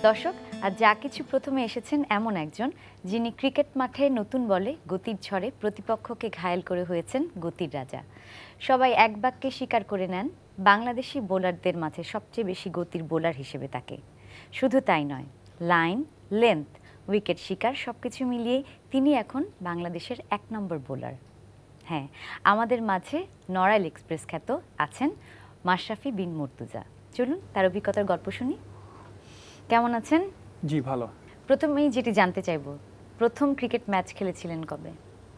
দর্শক, আর যা কিছু প্রথমে এসেছেন এমন একজন যিনি ক্রিকেট মাঠে নতুন বলে গতির ঝড়ে প্রতিপক্ষকে ঘায়েল করে হয়েছেন গতির রাজা। সবাই এক বাক্যে স্বীকার করে নেন বাংলাদেশি বোলারদের মাঝে সবচেয়ে বেশি গতির বোলার হিসেবে তাকে। শুধু তাই নয়, লাইন, লেন্থ, উইকেট শিকার সবকিছু মিলিয়ে তিনি এখন বাংলাদেশের ১ নম্বর বোলার। হ্যাঁ, আমাদের মাঝে নড়াইল এক্সপ্রেস খ্যাত আছেন মাশরাফি বিন মুর্তজা। চলুন তার অভিজ্ঞতার গল্প শুনি। কেমন আছেন? জি ভালো। প্রথমেই যেটি জানতে চাইব, প্রথম ক্রিকেট ম্যাচ খেলেছিলেন কবে?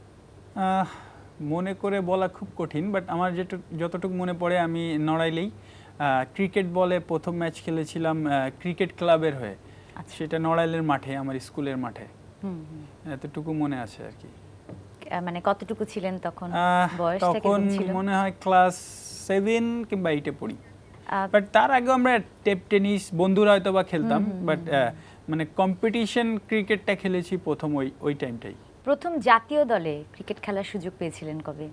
মনে করে বলা খুব কঠিন, বাট আমার যতটুকু মনে পড়ে আমি নড়াইলেই ক্রিকেট বলে প্রথম ম্যাচ খেলেছিলাম ক্রিকেট ক্লাবের হয়ে। সেটা নড়াইলের মাঠে, আমার স্কুলের মাঠে। এতটুকু মনে আছে আর কি। মানে কতটুকু ছিলেন তখন? বয়সটা তখন মনে হয় ক্লাস 7 কিংবা 8 এ পড়ি। বাট তার আগে আমরা টেপ টেনিস বন্ধুরা হয়তো বা খেলতাম, বাট মানে কম্পিটিশন ক্রিকেটটা খেলেছি প্রথম ওই টাইমটাই। প্রথম জাতীয় দলে ক্রিকেট খেলার সুযোগ পেয়েছিলেন কবে?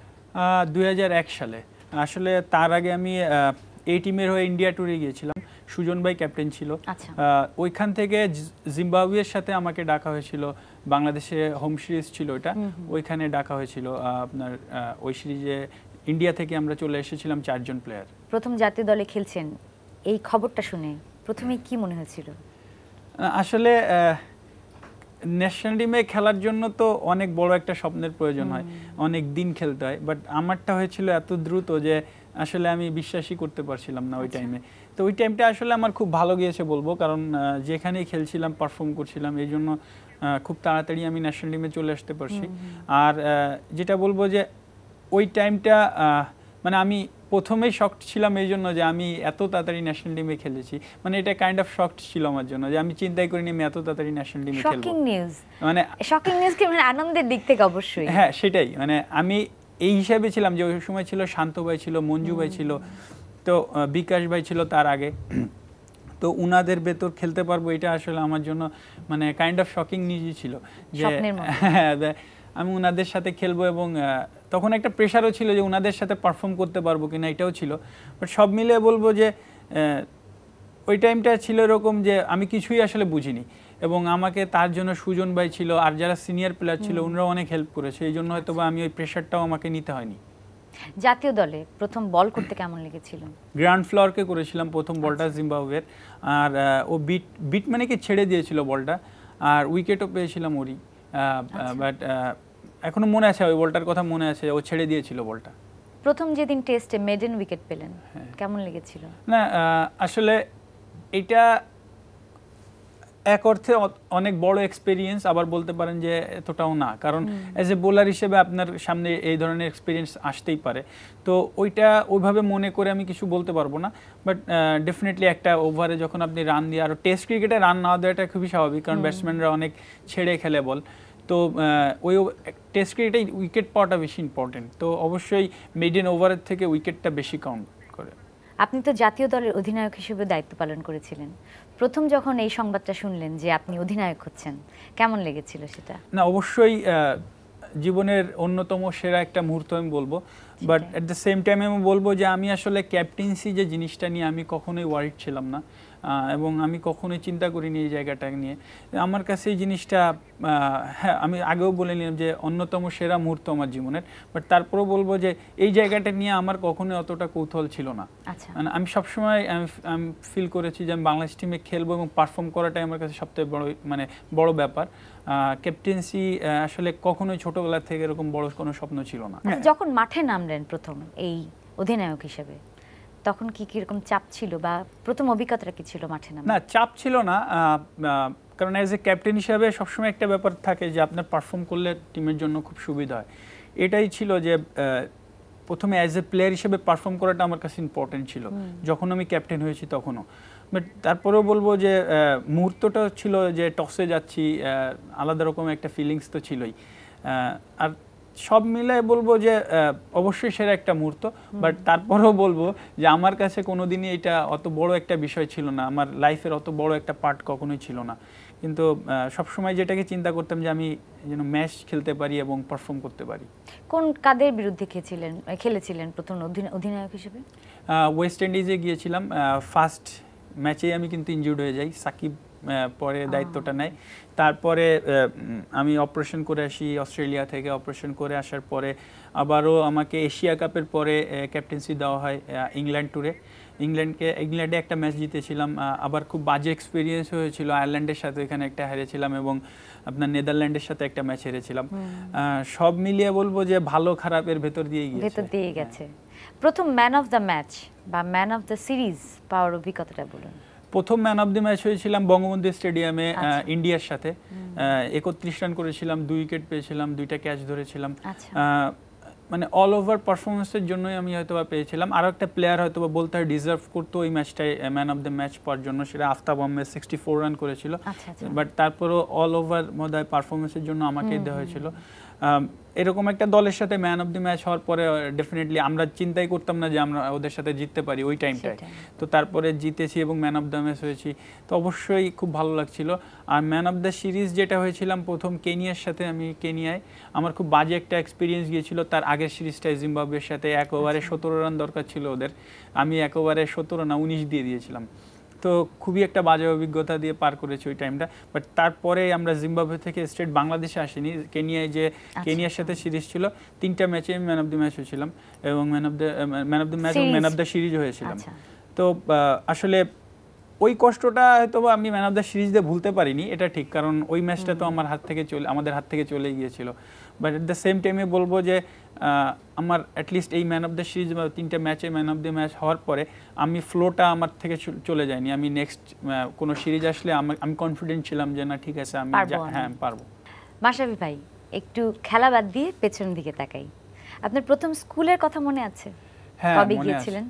2001 সালে। আসলে তার আগে আমি এই টিমের হয়ে ইন্ডিয়া ট্যুরে গিয়েছিলাম। সুজন ভাই ক্যাপ্টেন ছিল। ওইখান থেকে জিম্বাবুয়ের সাথে আমাকে ডাকা হয়েছিল। বাংলাদেশে হোম সিরিজ ছিল ওইটা, ওইখানে ডাকা হয়েছিল। আপনার ওই সিরিজে ইন্ডিয়া থেকে আমরা চলে এসেছিলাম 4 জন প্লেয়ার। প্রথম জাতীয় দলে খেলছেন, এই খবরটা শুনে প্রথমে কি মনে হয়েছিল? আসলে ন্যাশনাল টিমে খেলার জন্য তো অনেক বড় একটা স্বপ্নের প্রয়োজন হয়, অনেক দিন খেলতে হয়। বাট আমারটা হয়েছিল এত দ্রুত যে আসলে আমি বিশ্বাসই করতে পারছিলাম না ওই টাইমে। তো ওই টাইমটা আসলে আমার খুব ভালো গিয়েছে বলবো, কারণ যেখানেই খেলছিলাম পারফর্ম করছিলাম, এই জন্য খুব তাড়াতাড়ি আমি ন্যাশনাল টিমে চলে আসতে পারছি। আর যেটা বলবো যে ওই টাইমটা মানে আমি প্রথমেই শকড ছিলাম এই জন্য যে আমি এত তাড়াতাড়ি ন্যাশনাল টিমে খেলেছি। মানে এটা কাইন্ড অফ শকড ছিল আমার জন্য, যে আমি চিন্তাই করিনি আমি এত তাড়াতাড়ি ন্যাশনাল টিমে খেলবো। শকিং নিউজ, মানে শকিং নিউজ কি মানে আনন্দের দিক থেকে অবশ্যই। হ্যাঁ সেটাই, মানে আমি এই হিসাবে ছিলাম যে ওই সময় ছিল শান্ত ভাই ছিল, মঞ্জু ভাই ছিল, তো বিকাশ ভাই ছিল তার আগে। তো উনাদের ভেতর খেলতে পারবো এটা আসলে আমার জন্য মানে কাইন্ড অফ শকিং নিউজই ছিল যে আমি উনাদের সাথে খেলবো। এবং তখন একটা প্রেশারও ছিল যে উনাদের সাথে পারফর্ম করতে পারবো কিনা, এটাও ছিল। বাট সব মিলে বলবো যে ওই টাইমটা ছিল এরকম যে আমি কিছুই আসলে বুঝিনি, এবং আমাকে তার জন্য সুজন ভাই ছিল আর যারা সিনিয়র প্লেয়ার ছিল ওনারা অনেক হেল্প করেছে, এই জন্য হয়তো বা আমি ওই প্রেশারটাও আমাকে নিতে হয়নি। জাতীয় দলে প্রথম বল করতে কেমন লেগেছিল? গ্রাউন্ড ফ্লোরকে করেছিলাম প্রথম বলটা জিম্বাবুয়ের। আর ও বিট মানে কি ছেড়ে দিয়েছিল বলটা, আর উইকেটও পেয়েছিলাম ওরই। বাট এখনো মনে আছে, ওই বলটার কথা মনে আছে, ও ছেড়ে দিয়েছিল বলটা। প্রথম যেদিন টেস্টে মেডেন উইকেট পেলেন কেমন লেগেছিল? না আসলে এটা এক অর্থে অনেক বড় এক্সপেরিয়েন্স, আবার বলতে পারেন যে এতটাও না, কারণ অ্যাজ এ বোলার হিসেবে আপনার সামনে এই ধরনের এক্সপিরিয়েন্স আসতেই পারে। তো ওইটা ওইভাবে মনে করে আমি কিছু বলতে পারবো না। বাট ডেফিনেটলি একটা ওভারে যখন আপনি রান দিয়ে, আরও টেস্ট ক্রিকেটে রান না দেওয়াটা খুবই স্বাভাবিক, কারণ ব্যাটসম্যানরা অনেক ছেড়ে খেলে বল। তো ওই টেস্ট ক্রিকেটে উইকেট পাওয়াটা বেশি ইম্পর্টেন্ট। তো অবশ্যই মেডেন ওভারের থেকে উইকেটটা বেশি কাউন্ট করে। আপনি তো জাতীয় দলের অধিনায়ক হিসেবে দায়িত্ব পালন করেছিলেন। প্রথম যখন এই সংবাদটা শুনলেন যে আপনি অধিনায়ক হচ্ছেন, কেমন লেগেছিল সেটা? না অবশ্যই জীবনের অন্যতম সেরা একটা মুহূর্ত আমি বলবো। But at the same time আমি বলবো যে আমি আসলে ক্যাপ্টেন্সি যে জিনিসটা নিয়ে আমি কখনোই ওয়ারিড ছিলাম না, এবং আমি কখনোই চিন্তা করিনি এই জায়গাটা নিয়ে। আমার কাছে এই জিনিসটা, হ্যাঁ আমি আগেও বলে নিলাম যে অন্যতম সেরা মুহূর্ত আমার জীবনের, বাট তারপরেও বলবো যে এই জায়গাটা নিয়ে আমার কখনোই অতটা কৌতূহল ছিল না। মানে আমি সবসময় আমি ফিল করেছি যে আমি বাংলাদেশ টিমে খেলবো এবং পারফর্ম করাটাই আমার কাছে সবথেকে বড় ব্যাপার। ক্যাপ্টেন্সি আসলে কখনোই ছোটবেলা থেকে এরকম বড় কোনো স্বপ্ন ছিল না। যখন মাঠে নামলেন প্রথম এই অধিনায়ক হিসেবে, তখন কি কিরকম চাপ ছিল বা প্রথম অভিজ্ঞতাটা কি ছিল মাঠে নামে? না চাপ ছিল না, কারণ অ্যাজ এ ক্যাপ্টেন হিসাবে সবসময় একটা ব্যাপার থাকে যে আপনার পারফর্ম করলে টিমের জন্য খুব সুবিধা হয়। এটাই ছিল যে প্রথমে অ্যাজ এ প্লেয়ার হিসেবে পারফর্ম করাটা আমার কাছে ইম্পর্টেন্ট ছিল, যখন আমি ক্যাপ্টেন হয়েছি তখনও। বাট তারপরেও বলবো যে মুহূর্তটা ছিল যে টসে যাচ্ছি, আলাদা রকম একটা ফিলিংস তো ছিলই। আর সব মিলায় বলবো যে অবশ্যই সেরা একটা মুহূর্ত। বাট তারপরেও বলবো যে আমার কাছে কোনোদিনই এটা অত বড় একটা বিষয় ছিল না, আমার লাইফের অত বড় একটা পার্ট কখনোই ছিল না। কিন্তু সবসময় যেটাকে চিন্তা করতাম যে আমি যেন ম্যাচ খেলতে পারি এবং পারফর্ম করতে পারি। কোন কাদের বিরুদ্ধে খেলেছিলেন প্রথম অধিনায়ক হিসেবে? ওয়েস্ট ইন্ডিজে গিয়েছিলাম। ফার্স্ট ম্যাচেই আমি কিন্তু ইনজুর্ড হয়ে যাই, সাকিব পরে দায়িত্বটা নেয়। তারপরে আমি অপারেশন করে আসি অস্ট্রেলিয়া থেকে। অপারেশন করে আসার পরে আবারও আমাকে এশিয়া কাপের পরে ক্যাপ্টেন্সি দেওয়া হয় ইংল্যান্ড ট্যুরে। ইংল্যান্ডে একটা ম্যাচ জিতেছিলাম, আবার খুব বাজে এক্সপিরিয়েন্স হয়েছিল। আয়ারল্যান্ডের সাথে এখানে একটা হেরেছিলাম এবং আপনার নেদারল্যান্ডের সাথে একটা ম্যাচ হেরেছিলাম। সব মিলিয়ে বলবো যে ভালো খারাপের ভেতর দিয়ে গেছে। প্রথম ম্যান অফ দ্য ম্যাচ বা ম্যান অফ দ্য সিরিজ পাওয়ার অভিজ্ঞতাটা বলুন। প্রথম ম্যান অফ দ্য ম্যাচ হয়েছিলাম বঙ্গবন্ধু স্টেডিয়ামে ইন্ডিয়ার সাথে। 31 রান করেছিলাম, 2 উইকেট পেয়েছিলাম, 2টা ক্যাচ ধরেছিলাম। মানে অল ওভার পারফরমেন্সের জন্যই আমি হয়তোবা পেয়েছিলাম। আরও একটা প্লেয়ার হয়তোবা বলতে হয় ডিজার্ভ করতো ওই ম্যাচটাই ম্যান অফ দ্য ম্যাচ পাওয়ার জন্য, সেটা আফতাব আহমেদ 64 রান করেছিল। বাট তারপরও অল ওভার মধ্যে পারফরমেন্সের জন্য আমাকেই দেওয়া হয়েছিল। এরকম একটা দলের সাথে ম্যান অফ দি ম্যাচ হওয়ার পরে ডেফিনেটলি আমরা চিন্তাই করতাম না যে আমরা ওদের সাথে জিততে পারি ওই টাইমটায়। তো তারপরে জিতেছি এবং ম্যান অফ দ্য ম্যাচ হয়েছি, তো অবশ্যই খুব ভালো লাগছিল। আর ম্যান অফ দ্য সিরিজ যেটা হয়েছিলাম প্রথম কেনিয়ার সাথে, আমি কেনিয়ায় আমার খুব বাজে একটা এক্সপিরিয়েন্স গিয়েছিল। তার আগের সিরিজটায় জিম্বাবুয়ের সাথে 1 ওভারে 17 রান দরকার ছিল ওদের, আমি 1 ওভারে 17 না 19 দিয়ে দিয়েছিলাম। তো খুবই একটা বাজে অভিজ্ঞতা দিয়ে পার করেছি ওই টাইমটা। বাট তারপরে আমরা জিম্বাবুয়ে থেকে স্ট্রেট বাংলাদেশে আসিনি, কেনিয়ায় যে কেনিয়ার সাথে সিরিজ ছিল 3টা ম্যাচে ম্যান অফ দ্য ম্যাচ হয়েছিলাম এবং ম্যান অফ দ্য ম্যাচ এবং ম্যান অফ দ্য সিরিজ হয়েছিলাম। তো আসলে ওই কষ্টটা হয়তো আমি ম্যান অফ দ্য সিরিজ দিয়ে ভুলতে পারিনি, এটা ঠিক, কারণ ওই ম্যাচটা তো আমাদের হাত থেকে চলে গিয়েছিল। বাট এট দ্য সেম টাইমে বলবো যে আমার অ্যাটলিস্ট এই ম্যান অফ দ্য সিরিজ বা 3টা ম্যাচে ম্যান অফ দ্য ম্যাচ হওয়ার পরে আমি ফ্লোটা আমার থেকে চলে যায়নি। আমি নেক্সট কোনো সিরিজ আসলে আমি কনফিডেন্ট ছিলাম যে না ঠিক আছে আমি পারবো। মাশরাফি ভাই, একটু খেলা বাদ দিয়ে পেছনের দিকে তাকাই, আপনার প্রথম স্কুলের কথা মনে আছে? কবে গিয়েছিলেন?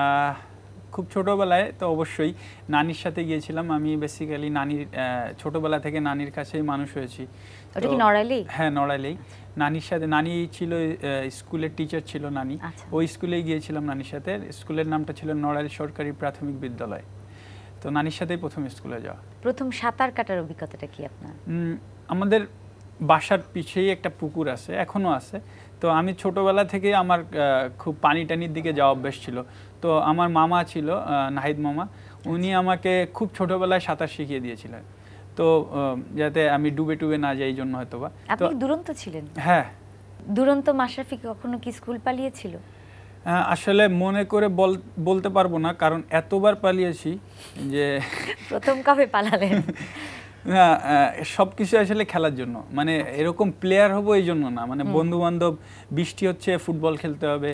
খুব ছোটবেলায়, তো অবশ্যই নানির সাথে গিয়েছিলাম। আমি বেসিক্যালি নানির ছোটবেলা থেকে নানির কাছেই মানুষ হয়েছি। ওটা কি নড়াইলেই? হ্যাঁ, নড়াইলেই। নানির সাথে, নানি ছিল স্কুলের টিচার ছিল নানি, ওই স্কুলে গিয়েছিলাম নানির সাথে। স্কুলের নামটা ছিল নড়াইল সরকারি প্রাথমিক বিদ্যালয়। তো নানির সাথেই প্রথম স্কুলে যাওয়া। প্রথম সাঁতার কাটার অভিজ্ঞতাটা কি আপনার? আমাদের বাসার পিছেই একটা পুকুর আছে, এখনো আছে। তো আমি ছোটবেলা থেকে আমার খুব পানি টানির দিকে যাওয়া অভ্যেস ছিল। তো আমার মামা ছিল নাহিদ মামা, উনি আমাকে খুব ছোটবেলায় সাঁতার শিখিয়ে দিয়েছিলেন। তো যাতে আমি ডুবে না যাই, এই জন্য হয়তোবা। আপনি দুরন্ত ছিলেন? হ্যাঁ। দুরন্ত মাশরাফি কখনো কি স্কুল পালিয়েছিল? আসলে মনে করে বলতে পারবো না, কারণ এতবার পালিয়েছি যে প্রথম কবে পালালেন? না, সবকিছু আসলে খেলার জন্য, মানে এরকম প্লেয়ার হবো এই জন্য না, মানে বন্ধু বান্ধব, বৃষ্টি হচ্ছে ফুটবল খেলতে হবে,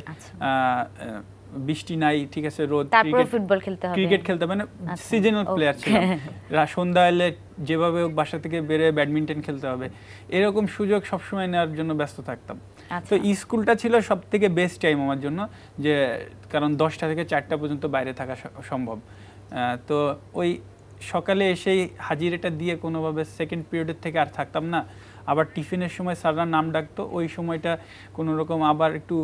বৃষ্টি নাই ঠিক আছে রোদ, ফুটবল খেলতে হবে, ক্রিকেট খেলতে হবে, মানে সিজনাল প্লেয়ার ছিল। সন্ধ্যা এলে যেভাবে বাসা থেকে বেরিয়ে ব্যাডমিন্টন খেলতে হবে, এরকম সুযোগ সবসময় নেওয়ার জন্য ব্যস্ত থাকতাম। তো স্কুলটা ছিল সব থেকে বেস্ট টাইম আমার জন্য, যে কারণ 10টা থেকে 4টা পর্যন্ত বাইরে থাকা সম্ভব। তো ওই সকালে এসেই হাজিরাটা দিয়ে কোনোভাবে সেকেন্ড পিরিয়ডের থেকে আর থাকতাম না। আবার টিফিনের সময় স্যাররা নাম ডাকতো, ওই সময়টা কোনো রকম আবার একটু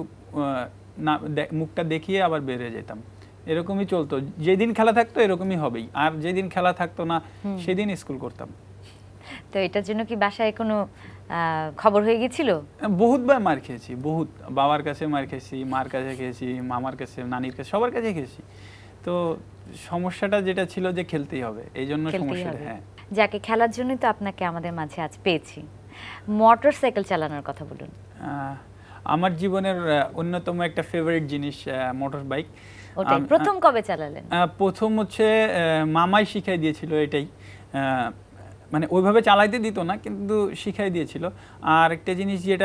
মুখটা দেখিয়ে আবার বেরিয়ে যেতাম। এরকমই চলতো, যেদিন খেলা থাকতো এরকমই হবেই, আর যেদিন খেলা থাকতো না সেদিন স্কুল করতাম। তো এটার জন্য কি বাসায় কোনো খবর হয়ে গেছিল? বহুতবার মার খেয়েছি, বহুত, বাবার কাছে মার খেয়েছি, মার কাছে খেয়েছি, মামার কাছে, নানির কাছে, সবার কাছে খেয়েছি। তো সমস্যাটা যেটা ছিল যে খেলতেই হবে, এই জন্য সমস্যাটা। হ্যাঁ, যাকে খেলার জন্যই তো আপনাকে আমাদের মাঝে আজ পেয়েছি। মোটরসাইকেল চালানোর কথা বলুন। আমার জীবনের অন্যতম একটা ফেভারিট জিনিস মোটর বাইক। ওটাই প্রথম কবে চালালেন? প্রথম হচ্ছে মামাই শিখাই দিয়েছিল এটাই, মানে ওইভাবে চালাইতে দিত না কিন্তু শিখাই দিয়েছিল। আর একটা জিনিস যেটা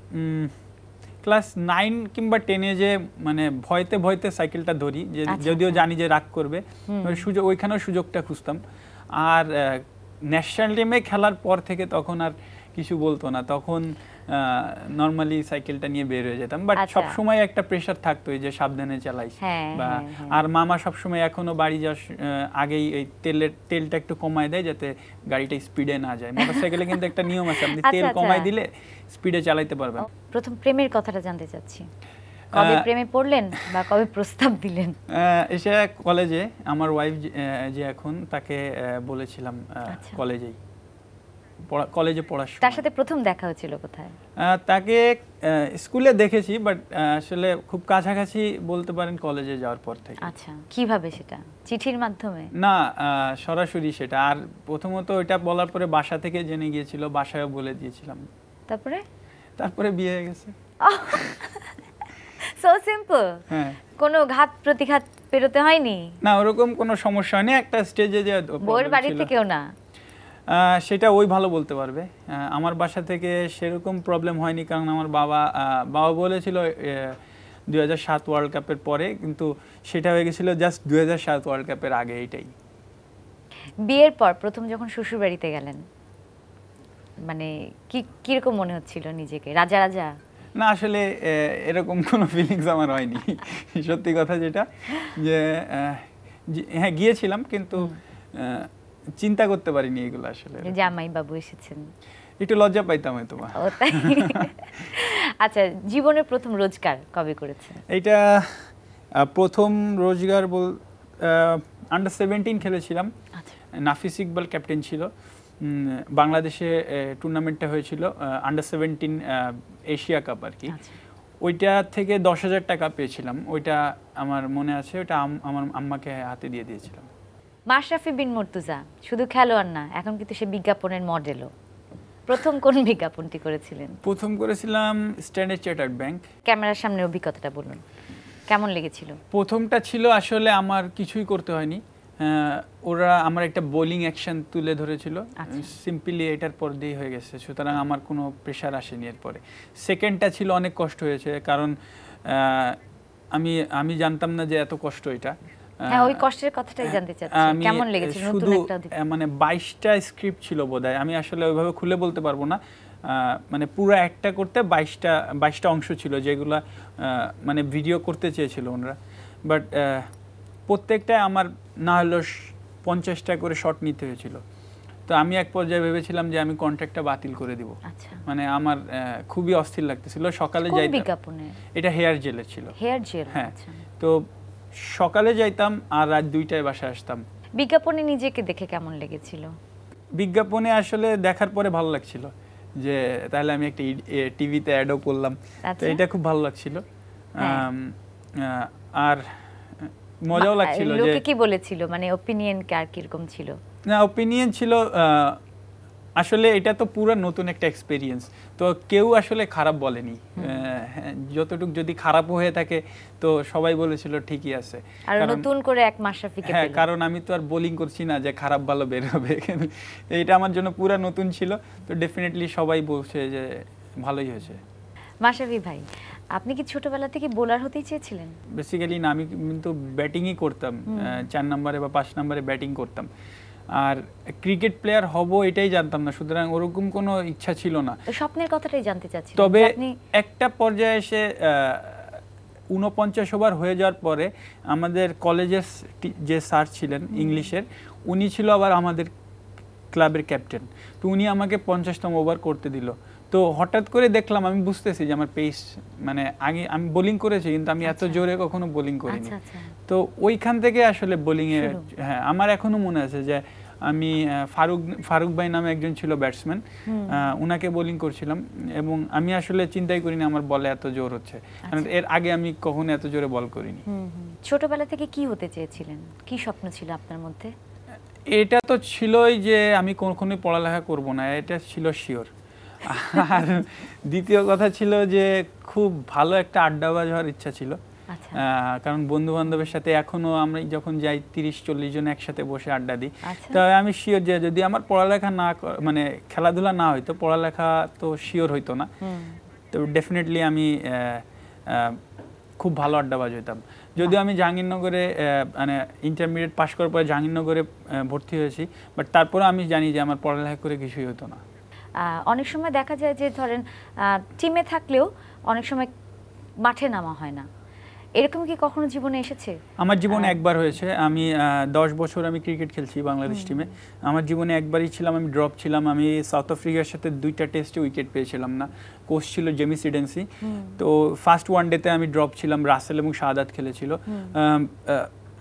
ক্লাস 9 কিংবা 10-এ যে মানে ভয়তে সাইকেলটা ধরি, যে যদিও জানি যে রাগ করবে, ওইখানেও সুযোগটা খুঁজতাম। আর ন্যাশনাল টিমে খেলার পর থেকে তখন আর কিছু বলতো না, তখন নরমালি সাইকেলটা নিয়ে বের হয়ে যেতাম। বাট সবসময় একটা প্রেশার থাকতো যে সাবধানে চালাইস। আর মামা সবসময় এখনো বাড়ি যাওয়ার আগেই এই তেলটা একটু কমায় দেয় যাতে গাড়িটা স্পিডে না যায়। মোটরসাইকেলে কিন্তু একটা নিয়ম আছে, আপনি তেল কমায় দিলে স্পিডে চালাইতে পারবেন। প্রথম প্রেমের কথাটা জানতে চাচ্ছি, কবে প্রেমে পড়লেন বা কবে প্রস্তাব দিলেন? এসে কলেজে, আমার ওয়াইফ যে এখন, তাকে বলেছিলাম কলেজেই। কলেজে পড়ার সময়। তার সাথে প্রথম দেখা হয়েছিল কোথায়? তাকে স্কুলে দেখেছি, বাট আসলে খুব কাছাকাছি বলতে পারেন কলেজে যাওয়ার পর থেকে। আচ্ছা, কিভাবে সেটা? চিঠির মাধ্যমে? না, সরাসরি সেটা। আর প্রথমত ওইটা বলার পরে বাসা থেকে জেনে গিয়েছিল, বাসায়ও বলে দিয়েছিলাম। তারপরে বিয়ে হয়ে গেছে। So simple. হ্যাঁ, কোনো ঘাত প্রতিঘাত পেরোতে হয়নি? না, ওরকম কোনো সমস্যা হয়নি। একটা স্টেজে যে বউয়ের বাড়ি থেকেও না? সেটা ওই ভালো বলতে পারবে। আমার বাসা থেকে সেরকম প্রবলেম হয়নি, কারণ আমার বাবা বলেছিল 2007 ওয়ার্ল্ড কাপের পরে, কিন্তু সেটা হয়ে গেছিল জাস্ট 2007 ওয়ার্ল্ড কাপের আগে। এইটাই। বিয়ের পর প্রথম যখন শ্বশুর বাড়িতে গেলেন, মানে কিরকম মনে হচ্ছিল নিজেকে? রাজা রাজা? না, আসলে এরকম কোনো ফিলিংস আমার হয়নি। সত্যি কথা যেটা, যে হ্যাঁ গিয়েছিলাম, কিন্তু চিন্তা করতে পারিনি এগুলো। আসলে জামাই বাবু এসেছেন, একটু লজ্জা পাইতাম হয়তো। আচ্ছা, জীবনের প্রথম রোজগার কবে করেছেন? এটা প্রথম রোজগার আন্ডার 17 খেলেছিলাম। নাফিস ইকবাল ক্যাপ্টেন ছিল। বাংলাদেশে টুর্নামেন্টটা হয়েছিল আন্ডার 17 এশিয়া কাপ আর কি। ওইটা থেকে 10,000 টাকা পেয়েছিলাম। ওইটা আমার মনে আছে, ওইটা আমার আম্মাকে হাতে দিয়ে দিয়েছিলাম। মাশরাফি বিন মুর্তজা শুধু খেলোয়াড় না, এখন কিন্তু সে বিজ্ঞাপনের মডেলও। প্রথম কোন বিজ্ঞাপনটি করেছিলেন? প্রথম করেছিলাম স্ট্যান্ডার্ড চার্টার্ড ব্যাংক। ক্যামেরার সামনে অভিজ্ঞতাটা বলুন, কেমন লেগেছিল? প্রথমটা ছিল আসলে আমার কিছুই করতে হয়নি। ওরা আমার একটা বোলিং অ্যাকশন তুলে ধরেছিল, সিম্পলি এটার পর দিয়ে হয়ে গেছে, সুতরাং আমার কোনো প্রেশার আসেনি এরপরে। সেকেন্ডটা ছিল অনেক কষ্ট হয়েছে, কারণ আমি জানতাম না যে এত কষ্ট এটা। হ্যাঁ, ওই কষ্টের কথাটাই জানতে চাচ্ছি, কেমন লেগেছিল? নতুন একটা মানে 22টা স্ক্রিপ্ট ছিল বোধহয়, আমি আসলে ওইভাবে খুলে বলতে পারবো না। মানে পুরো একটা করতে 22টা অংশ ছিল, যেগুলা মানে ভিডিও করতে চেয়েছিল ওনারা, বাট প্রত্যেকটা আমার না হলেও 50টা করে শট নিতে হয়েছিল। তো আমি এক পর্যায়ে ভেবেছিলাম যে আমি কন্ট্রাক্টটা বাতিল করে দিব। মানে আমার খুবই অস্থির লাগতেছিল। সকালে যাইতাম, এটা হেয়ার জেলের ছিল। Hair gel? হ্যাঁ। তো সকালে যাইতাম আর রাত 2টায় বাসায় আসতাম। বিজ্ঞাপনে নিজেকে দেখে কেমন লেগেছিল? বিজ্ঞাপনে আসলে দেখার পরে ভালো লাগছিল, যে তাহলে আমি একটা টিভিতে অ্যাডও করলাম, তো এটা খুব ভালো লাগছিল। আর মজাও লাগছিল। যে লোকে কি বলেছিল, মানে ওপিনিয়ন কার কিরকম ছিল? না, ওপিনিয়ন ছিল আসলে এটা তো পুরো নতুন একটা এক্সপেরিয়েন্স, তো কেউ আসলে খারাপ বলেনি। যতটুকু যদি খারাপ হয়ে থাকে তো সবাই বলেছিল ঠিকই আছে। আর নতুন করে এক মাশরাফিকে পেল। হ্যাঁ, কারণ আমি তো আর বোলিং করছি না যে খারাপ ভালো বের হবে। এটা আমার জন্য পুরো নতুন ছিল, তো ডেফিনেটলি সবাই বলছে যে ভালোই হয়েছে। মাশরাফি ভাই, আপনি কি ছোটবেলা থেকে বোলার হতেই চেয়েছিলেন? বেসিক্যালি না, আমি কিন্তু ব্যাটিংই করতাম। 4 নম্বরে বা 5 নম্বরে ব্যাটিং করতাম। আর ক্রিকেট প্লেয়ার হব এটাই জানতাম না, সুতরাং ওরকম কোনো ইচ্ছা ছিল না। স্বপ্নের কথাটাই জানতে চাচ্ছি। তবে একটা পর্যায়ে এসে 49 ওভার হয়ে যাওয়ার পরে আমাদের কলেজের যে স্যার ছিলেন ইংলিশের, উনি ছিল আবার আমাদের ক্লাবের ক্যাপ্টেন। তো উনি আমাকে 50তম ওভার করতে দিল। তো হঠাৎ করে দেখলাম, আমি বুঝতেছি যে আমার পেস, মানে আগে আমি বোলিং করেছি কিন্তু আমি এত জোরে কখনো বোলিং করিনি। তো ওইখান থেকে আসলে বোলিং এ, হ্যাঁ, আমার এখনো মনে আছে যে আমি ফারুক ভাই নামে একজন ছিল ব্যাটসম্যান, উনাকে বোলিং করছিলাম, এবং আমি আসলে চিন্তাই করিনি আমার বলে এত জোর হচ্ছে, কারণ এর আগে আমি কখনো এত জোরে বল করিনি। ছোটবেলা থেকে কি হতে চেয়েছিলেন? কি স্বপ্ন ছিল আপনার মধ্যে? এটা তো ছিলই যে আমি কখনোই পড়ালেখা করব না, এটা ছিল শিওর। আর দ্বিতীয় কথা ছিল যে খুব ভালো একটা আড্ডাবাজ হওয়ার ইচ্ছা ছিল। কারণ বন্ধু বান্ধবের সাথে এখনো আমরা যখন যাই 30-40 জন একসাথে বসে আড্ডা দিই। তবে আমি শিওর যে যদি আমার পড়ালেখা না, মানে খেলাধুলা না হইতো, পড়ালেখা তো শিওর হইতো না, তো ডেফিনেটলি আমি খুব ভালো আড্ডাবাজ হইতাম। যদিও আমি জাহাঙ্গীরনগরে মানে ইন্টারমিডিয়েট পাস করার পরে জাহাঙ্গীরনগরে ভর্তি হয়েছি, বাট তারপরে আমি জানি যে আমার পড়ালেখা করে কিছুই হতো না। অনেক সময় দেখা যায় যে ধরেন টিমে থাকলেও অনেক সময় মাঠে নামা হয় না, এরকম কি কখনো জীবনে এসেছে? আমার জীবনে একবার হয়েছে। আমি 10 বছর আমি ক্রিকেট খেলছি বাংলাদেশ টিমে। আমার জীবনে একবারই ছিলাম, আমি ড্রপ ছিলাম। আমি সাউথ আফ্রিকার সাথে 2টা টেস্টে উইকেট পেয়েছিলাম না। কোচ ছিল জেমি সিডেন্সি। তো ফার্স্ট ওয়ানডেতে আমি ড্রপ ছিলাম, রাসেল এবং শাহাদাত খেলেছিল।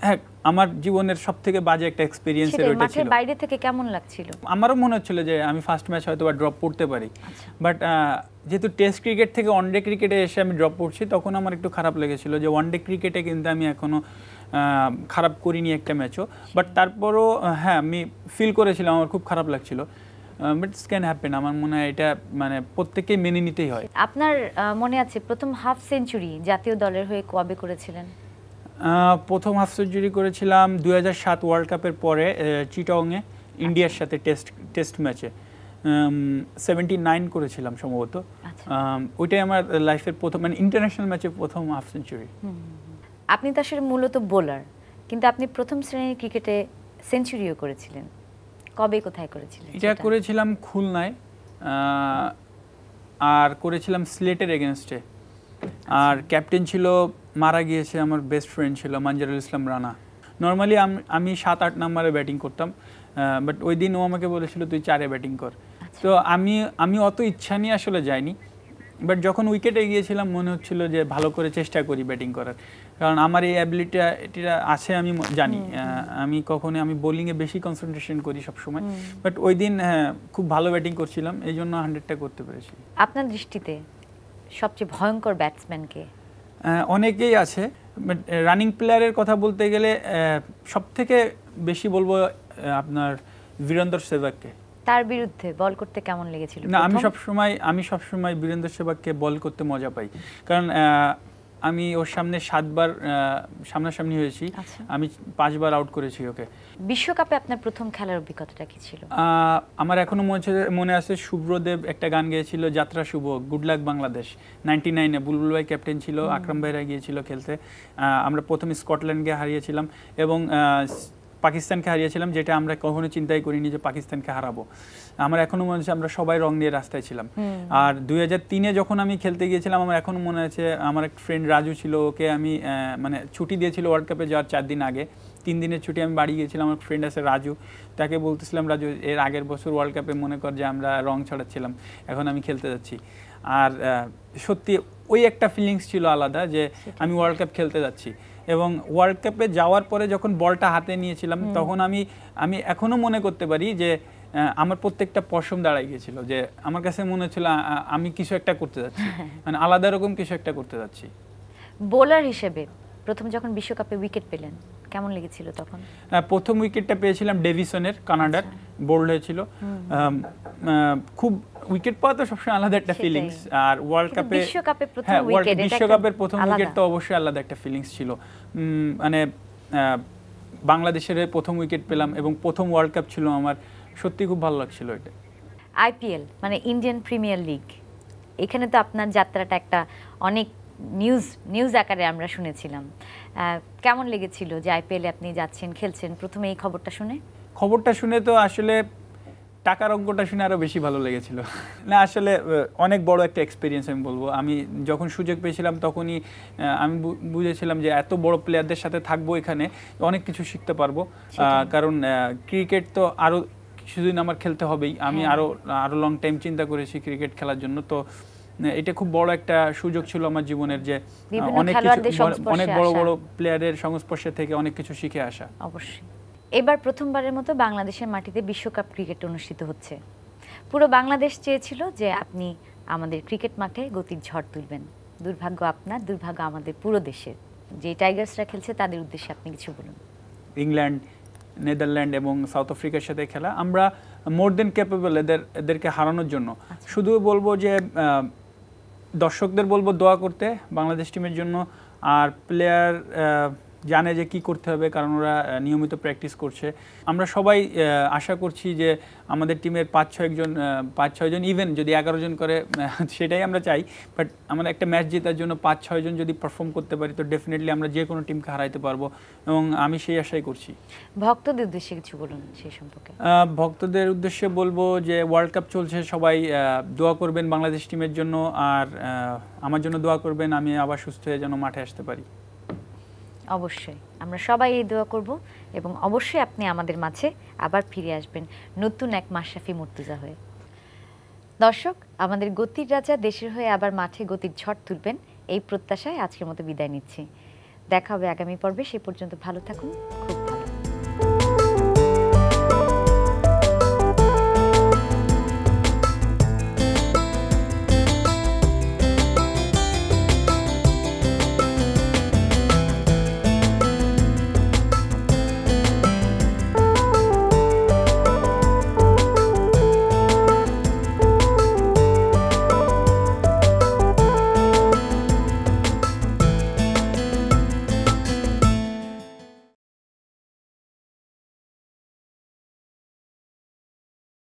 হ্যাঁ আমার জীবনের সবথেকে বাজে একটা এক্সপেরিয়েন্স এর ওটা ছিল। মাঠের বাইরে থেকে কেমন লাগছিল? আমারও মনে হচ্ছিল যে আমি ফার্স্ট ম্যাচ হয়তো বা ড্রপ করতে পারি, বাট যেহেতু টেস্ট ক্রিকেট থেকে ওয়ানডে ক্রিকেটে এসে আমি ড্রপ করছি, তখন আমার একটু খারাপ লেগেছিল যে ওয়ানডে ক্রিকেটে কিন্তু আমি এখনো খারাপ করিনি একটা ম্যাচও, বাট তারপরও হ্যাঁ আমি ফিল করেছিলাম আমার খুব খারাপ লাগছিল, বাট ইটস ক্যান হ্যাপেন। আমার মনে হয় এটা মানে প্রত্যেককেই মেনে নিতেই হয়। আপনার মনে আছে প্রথম হাফ সেঞ্চুরি জাতীয় দলের হয়ে কবে করেছিলেন? প্রথম হাফ সেঞ্চুরি করেছিলাম 2007 ওয়ার্ল্ড কাপের পরে চিটাগংয়ে ইন্ডিয়ার সাথে টেস্ট ম্যাচে 79 করেছিলাম সম্ভবত। ওইটাই আমার লাইফের প্রথম মানে ইন্টারন্যাশনাল ম্যাচে প্রথম হাফ সেঞ্চুরি। আপনি তো আসলে মূলত বোলার, কিন্তু আপনি প্রথম শ্রেণীর ক্রিকেটে সেঞ্চুরিও করেছিলেন। কবে কোথায় করেছিলেন? এটা করেছিলাম খুলনায়, আর করেছিলাম সিলেটের এগেনস্টে। আর ক্যাপ্টেন ছিল, মারা গিয়েছে, আমার বেস্ট ফ্রেন্ড ছিল মঞ্জুরুল ইসলাম রানা। নর্মালি আমি 7-8 নম্বরে ব্যাটিং করতাম, বাট ওই দিন ও আমাকে বলেছিল তুই 4-এ ব্যাটিং কর। তো আমি অত ইচ্ছা নিয়ে আসলে যাইনি, বাট যখন উইকেটে গিয়েছিলাম মনে হচ্ছিল যে ভালো করে চেষ্টা করি ব্যাটিং করার, কারণ আমার এই অ্যাবিলিটিটা আছে আমি জানি। আমি বোলিংয়ে বেশি কনসেন্ট্রেশন করি সবসময়, বাট ওই দিন খুব ভালো ব্যাটিং করছিলাম, এই জন্য 100টা করতে পেরেছি। আপনার দৃষ্টিতে সবচেয়ে ভয়ঙ্কর ব্যাটসম্যানকে? অনেকেই আছে, বাট রানিং প্লেয়ারের কথা বলতে গেলে সবথেকে বেশি বলবো আপনার বীরেন্দর সেহবাগকে। তার বিরুদ্ধে বল করতে কেমন লেগেছিল? না, আমি সবসময় বীরেন্দর সেহবাগকে বল করতে মজা পাই, কারণ আমি ওর সামনে 7বার সামনাসামনি হয়েছি, আমি 5বার আউট করেছি ওকে। বিশ্বকাপে আপনার প্রথম খেলার অভিজ্ঞতাটা কি ছিল? আমার এখনো মনে আছে শুভ্রদেব একটা গান গেয়েছিল, যাত্রা শুভ, গুড লাক বাংলাদেশ। 99-এ বুলবুল ভাই ক্যাপ্টেন ছিল, আকরাম ভাইরা গিয়েছিল খেলতে। আমরা প্রথমে স্কটল্যান্ডকে হারিয়েছিলাম এবং পাকিস্তানকে হারিয়েছিলাম, যেটা আমরা কখনো চিন্তাই করিনি যে পাকিস্তানকে হারাবো। আমার এখনো মনে আছে আমরা সবাই রং নিয়ে রাস্তায় ছিলাম। আর 2003-এ যখন আমি খেলতে গিয়েছিলাম, আমার এখনো মনে আছে আমার এক ফ্রেন্ড রাজু ছিল, ওকে আমি মানে ছুটি দিয়েছিল ওয়ার্ল্ড কাপে যাওয়ার 4 দিন আগে, 3 দিনের ছুটি আমি বাড়ি গিয়েছিলাম। আমার ফ্রেন্ড আছে রাজু, তাকে বলতেছিলাম রাজু এর আগের বছর ওয়ার্ল্ড কাপে মনে কর যে আমরা রং ছড়াচ্ছিলাম, এখন আমি খেলতে যাচ্ছি। আর সত্যি ওই একটা ফিলিংস ছিল আলাদা যে আমি ওয়ার্ল্ড কাপ খেলতে যাচ্ছি। এবং ওয়ার্ল্ড কাপে যাওয়ার পরে যখন বলটা হাতে নিয়েছিলাম, তখন আমি এখনো মনে করতে পারি যে আমার প্রত্যেকটা পশম দাঁড়াই গিয়েছিল, যে আমার কাছে মনে হচ্ছিল আমি কিছু একটা করতে যাচ্ছি, মানে আলাদা রকম কিছু একটা করতে যাচ্ছি। বোলার হিসেবে প্রথম যখন বিশ্বকাপে উইকেট পেলেন কেমন লেগেছিল তখন? প্রথম উইকেটটা পেয়েছিলাম ডেভিসনের, কানাডার, বোল্ড হয়েছিল। খুব উইকেট পাওয়া তো সবসময় আলাদা একটা ফিলিংস। আর ওয়ার্ল্ড কাপে বিশ্বকাপের প্রথম উইকেট তো অবশ্যই আলাদা একটা ফিলিংস ছিল। মানে বাংলাদেশের প্রথম উইকেট পেলাম এবং প্রথম ওয়ার্ল্ড কাপ ছিল আমার, সত্যি খুব ভালো লাগছিল এটা। আইপিএল মানে ইন্ডিয়ান প্রিমিয়ার লিগ, এখানে তো আপনার যাত্রাটা একটা অনেক নিউজ আকারে আমরা শুনেছিলাম। কেমন লেগেছিল যে আইপিএলে আপনি যাচ্ছেন, খেলছেন? প্রথমে এই খবরটা শুনে তো আসলে টাকার অঙ্কটা শুনে আরো বেশি ভালো লেগেছিল। না আসলে অনেক বড় একটা এক্সপিরিয়েন্স আমি বলবো। আমি যখন সুযোগ পেয়েছিলাম তখনই আমি বুঝেছিলাম যে এত বড় প্লেয়ারদের সাথে থাকবো, এখানে অনেক কিছু শিখতে পারবো। কারণ ক্রিকেট তো আরো কিছুদিন আমার খেলতে হবেই, আমি আরো লং টাইম চিন্তা করেছি ক্রিকেট খেলার জন্য। তো এটা খুব বড় একটা সুযোগ ছিল আমার জীবনের, যে অনেক বড় বড় প্লেয়ারের সংস্পর্শে থেকে অনেক কিছু শিখে আসা। অবশ্যই। এবার প্রথমবারের মতো বাংলাদেশের মাটিতে বিশ্বকাপ ক্রিকেট অনুষ্ঠিত হচ্ছে। পুরো বাংলাদেশ চেয়েছিল যে আপনি আমাদের ক্রিকেট মাঠে গতির ঝড় তুলবেন। দুর্ভাগ্য আপনার, দুর্ভাগ্য আমাদের পুরো দেশের। যে টাইগার্সরা খেলছে তাদের উদ্দেশ্যে আপনি কিছু বলুন। ইংল্যান্ড, নেদারল্যান্ড এবং সাউথ আফ্রিকার সাথে খেলা, আমরা মোর দেন ক্যাপেবল এদেরকে হারানোর জন্য। শুধু বলবো যে দর্শকদের বলবো দোয়া করতে বাংলাদেশ টিমের জন্য, আর প্লেয়ার জানে যে কি করতে হবে, কারণ ওরা নিয়মিত প্র্যাকটিস করছে। আমরা সবাই আশা করছি যে আমাদের টিমের 5-6 জন, ইভেন যদি 11 জন করে সেটাই আমরা চাই, বাট আমরা একটা ম্যাচ জেতার জন্য 5-6 জন যদি পারফর্ম করতে পারি তো ডেফিনেটলি আমরা যে কোনো টিমকে হারাইতে পারবো, এবং আমি সেই আশাই করছি। ভক্তদের উদ্দেশ্যে কিছু বলুন সেই সম্পর্কে। ভক্তদের উদ্দেশ্যে বলবো যে ওয়ার্ল্ড কাপ চলছে, সবাই দোয়া করবেন বাংলাদেশ টিমের জন্য, আর আমার জন্য দোয়া করবেন আমি আবার সুস্থ হয়ে যেন মাঠে আসতে পারি। অবশ্যই আমরা সবাই এই দোয়া করব, এবং অবশ্যই আপনি আমাদের মাঝে আবার ফিরে আসবেন নতুন এক মাশরাফি মুর্তজা হয়ে। দর্শক, আমাদের গতির রাজা দেশের হয়ে আবার মাঠে গতির ঝড় তুলবেন এই প্রত্যাশায় আজকের মতো বিদায় নিচ্ছি। দেখা হবে আগামী পর্বে। সে পর্যন্ত ভালো থাকুন। খুব